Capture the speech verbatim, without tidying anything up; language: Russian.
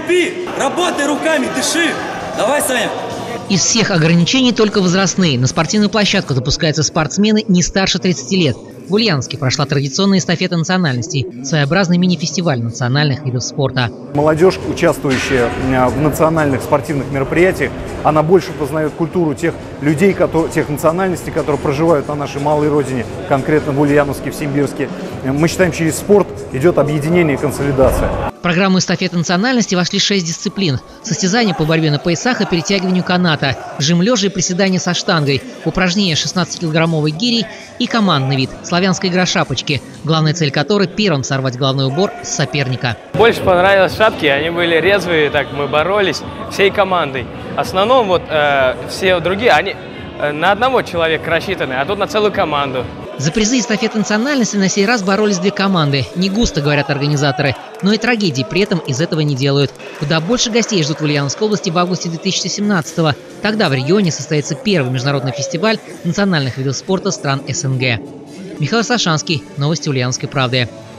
крепи, работай руками, дыши. Давай, Саня. Из всех ограничений только возрастные. На спортивную площадку допускаются спортсмены не старше тридцати лет. В Ульяновске прошла традиционная эстафета национальностей, своеобразный мини-фестиваль национальных видов спорта. Молодежь, участвующая в национальных спортивных мероприятиях, она больше познает культуру тех людей, тех национальностей, которые проживают на нашей малой родине, конкретно в Ульяновске, в Симбирске. Мы считаем, через спорт идет объединение и консолидация. В программу эстафеты национальности вошли шесть дисциплин. Состязания по борьбе на поясах и перетягиванию каната, жим лежа и приседания со штангой, упражнения шестнадцатикилограммовой гирей и командный вид – славянская игра шапочки, главная цель которой – первым сорвать головной убор с соперника. Больше понравилось шапки, они были резвые, так мы боролись всей командой. В основном вот э, все другие, они э, на одного человека рассчитаны, а тут на целую команду. За призы эстафеты национальности на сей раз боролись две команды. Не густо, говорят организаторы, но и трагедий при этом из этого не делают. Куда больше гостей ждут в Ульяновской области в августе две тысячи семнадцатого. Тогда в регионе состоится первый международный фестиваль национальных видов спорта стран СНГ. Михаил Сашанский. Новости Ульяновской правды.